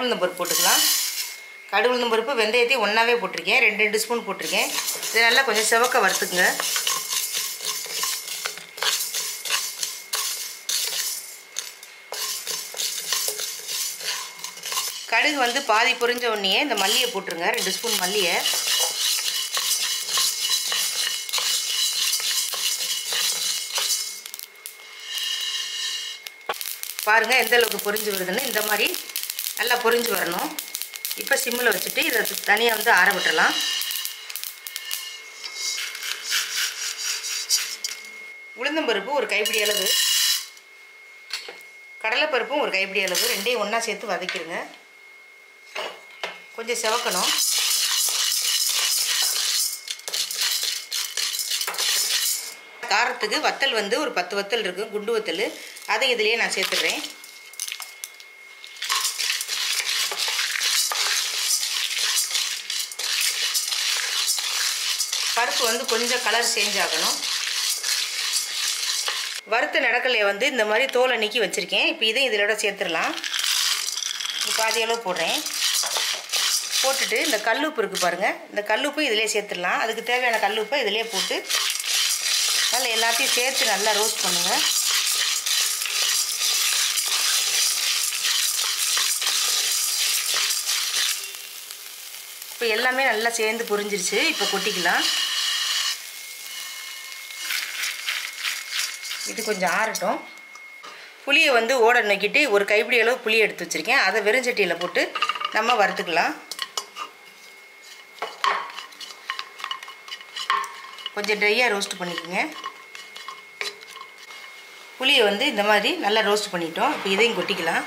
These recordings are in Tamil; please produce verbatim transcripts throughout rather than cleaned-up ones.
உளுந்தம் பருப்பு போட்டுக்கலாம். கடுகு உளுந்தம் பருப்பு வெந்தயத்தையும் ஒன்றாவே போட்டிருக்கேன். ரெண்டு ரெண்டு ஸ்பூன் போட்டிருக்கேன். இதை நல்லா கொஞ்சம் செவக்க வறுத்துக்குங்க. கடுகு வந்து பாதி பொரிஞ்ச உடனே இந்த மல்லியை போட்டுருங்க. ரெண்டு ஸ்பூன் மல்லியை பாருங்கள் எந்த அளவுக்கு பொரிஞ்சு வருதுன்னு. இந்த மாதிரி நல்லா பொரிஞ்சு வரணும். இப்போ சிம்மில் வச்சுட்டு இதை தனியாக வந்து ஆற விட்டுறலாம். உளுந்தம்பருப்பு ஒரு கைப்பிடி அளவு, கடலைப்பருப்பும் ஒரு கைப்பிடி அளவு, ரெண்டையும் ஒன்றா சேர்த்து வதக்கிடுங்க. கொஞ்சம் செவக்கணும். காரத்துக்கு வத்தல் வந்து ஒரு பத்து வத்தல் இருக்குது, குண்டு வத்தல். அதை இதிலேயே நான் சேர்த்துடுறேன். பருப்பு வந்து கொஞ்சம் கலர் சேஞ்ச் ஆகணும். வறுத்த நடக்கலையை வந்து இந்த மாதிரி தோலை நீக்கி வச்சுருக்கேன். இப்போ இதையும் இதிலோட சேர்த்துடலாம். பாதி அளவு போடுறேன். போட்டுட்டு இந்த கல்லுப்பு இருக்குது பாருங்கள், இந்த கல்லுப்பு இதிலே சேர்த்துடலாம். அதுக்கு தேவையான கல்லுப்பை இதிலே போட்டு நல்லா எல்லாத்தையும் சேர்த்து நல்லா ரோஸ்ட் பண்ணுங்கள். இப்போ எல்லாமே நல்லா சேர்ந்து பொரிஞ்சிருச்சு. இப்போ கொட்டிக்கலாம். இது கொஞ்சம் ஆறட்டும். புளியை வந்து ஓட நோக்கிட்டு ஒரு கைப்பிடி அளவு புளியை எடுத்து வச்சுருக்கேன். அதை வெறுஞ்சட்டியில் போட்டு நம்ம வறுத்துக்கலாம். கொஞ்சம் ட்ரையாக ரோஸ்ட் பண்ணிக்கோங்க. புளியை வந்து இந்த மாதிரி நல்லா ரோஸ்ட் பண்ணிட்டோம். இப்போ இதையும் கொட்டிக்கலாம்.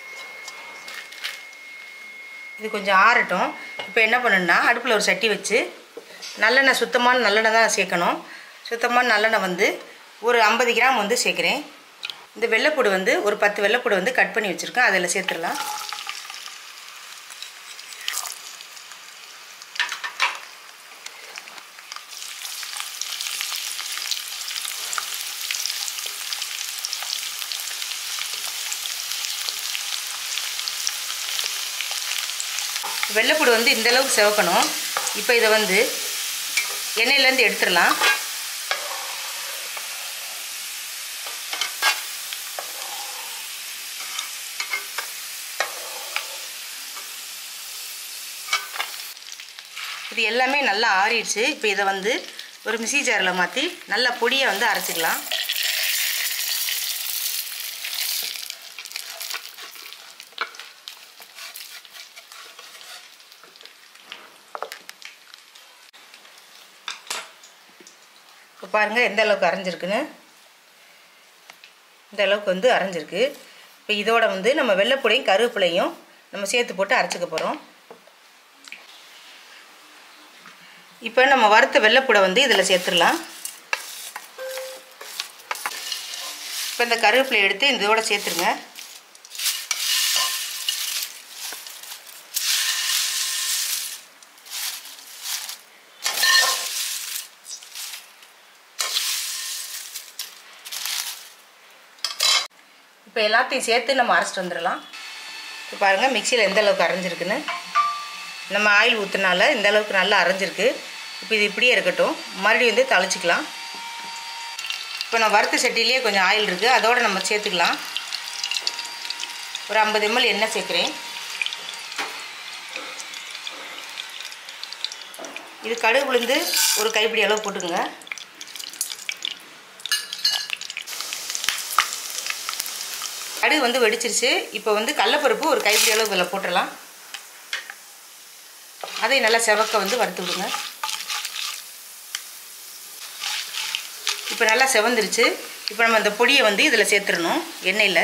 இது கொஞ்சம் ஆறட்டும். இப்போ என்ன பண்ணணும்னா அடுப்பில் ஒரு சட்டி வச்சு நல்லெண்ணெய், சுத்தமான நல்லெண்ணெய் தான் சேர்க்கணும். சுத்தமான நல்லெண்ணெய் வந்து ஒரு ஐம்பது கிராம் வந்து சேர்க்குறேன். இந்த வெள்ளைப்பூடு வந்து ஒரு பத்து வெள்ளைப்பூடு வந்து கட் பண்ணி வச்சுருக்கேன். அதில் சேர்த்துடலாம். வெள்ளைப்பூடு வந்து இந்தளவுக்கு செவக்கணும். இப்போ இதை வந்து எண்ணெயிலேருந்து எடுத்துடலாம். இது எல்லாமே நல்லா ஆறிடுச்சு. இப்போ இதை வந்து ஒரு மிக்ஸி ஜாரில் மாற்றி நல்லா பொடியை வந்து அரைச்சிக்கலாம். இப்போ பாருங்கள் எந்த அளவுக்கு அரைஞ்சிருக்குன்னு. இந்த அளவுக்கு வந்து அரைஞ்சிருக்கு. இப்போ இதோட வந்து நம்ம வெள்ளைப்பூடையும் கருவேப்பிலையும் நம்ம சேர்த்து போட்டு அரைச்சிக்க போகிறோம். இப்போ நம்ம வறுத்த வெள்ளைப்பூடை வந்து இதில் சேர்த்துடலாம். இப்போ இந்த கருவேப்பிலை எடுத்து இதோட சேர்த்துருங்க. இப்போ எல்லாத்தையும் சேர்த்து நம்ம அரைச்சிட்டு வந்துடலாம். இப்போ பாருங்கள் மிக்சியில் எந்த அளவுக்கு அரைஞ்சிருக்குன்னு. நம்ம ஆயில் ஊற்றினால இந்த அளவுக்கு நல்லா அரைஞ்சிருக்கு. இப்போ இது இப்படியே இருக்கட்டும். மறுபடியும் வந்து தாளிச்சிக்கலாம். இப்போ நான் வறுத்த சட்டிலேயே கொஞ்சம் ஆயில் இருக்குது, அதோடு நம்ம சேர்த்துக்கலாம். ஒரு ஐம்பது எம்எல் எண்ணெய் சேர்க்குறேன். இது கடுகு உளுந்து ஒரு கைப்பிடி அளவு போட்டுக்கோங்க. கடுகு வந்து வெடிச்சிருச்சு. இப்போ வந்து கடலைப்பருப்பு ஒரு கைப்பிடி அளவு இதில் போட்டுடலாம். அதை நல்லா செவக்க வந்து வறுத்து விடுங்க. இப்போ நல்லா செவந்துருச்சு. இப்போ நம்ம அந்த பொடியை வந்து இதில் சேர்த்துடணும் எண்ணெயில்.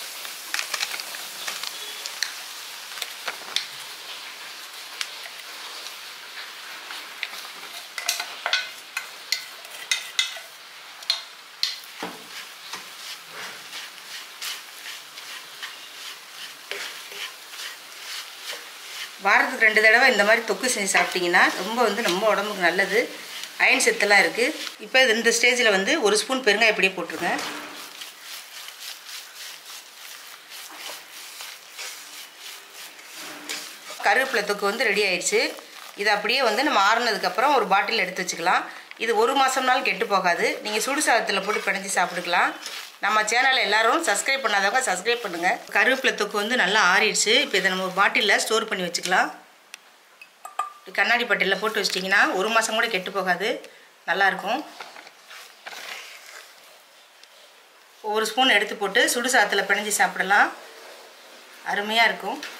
வாரத்துக்கு ரெண்டு தடவை இந்த மாதிரி தொக்கு செஞ்சு சாப்பிட்டிங்கன்னா ரொம்ப வந்து ரொம்ப உடம்புக்கு நல்லது. அயன் சத்தெல்லாம் இருக்குது. இப்போ இந்த ஸ்டேஜில் வந்து ஒரு ஸ்பூன் பெருங்காயம் இப்படியே போட்டுருங்க. கருவேப்பிலை தொக்கு வந்து ரெடி ஆயிடுச்சு. இது அப்படியே வந்து நம்ம ஆறுனதுக்கப்புறம் ஒரு பாட்டில் எடுத்து வச்சுக்கலாம். இது ஒரு மாதம்னாலும் கெட்டு போகாது. நீங்கள் சுடு சாதத்தில் போட்டு பிணைஞ்சி சாப்பிட்டுக்கலாம். நம்ம சேனலை எல்லோரும் சப்ஸ்கிரைப் பண்ணாதவங்க சப்ஸ்கிரைப் பண்ணுங்கள். கருவேப்பிலை தொக்கு வந்து நல்லா ஆறிடுச்சு. இப்போ இதை நம்ம ஒரு பாட்டிலில் ஸ்டோர் பண்ணி வச்சுக்கலாம். கண்ணாடி பாட்டிலில் போட்டு வச்சிட்டிங்கன்னா ஒரு மாதம் கூட கெட்டு போகாது, நல்லாயிருக்கும். ஒரு ஸ்பூன் எடுத்து போட்டு சுடு சாதத்தில் பிணைஞ்சி சாப்பிடலாம், அருமையாக இருக்கும்.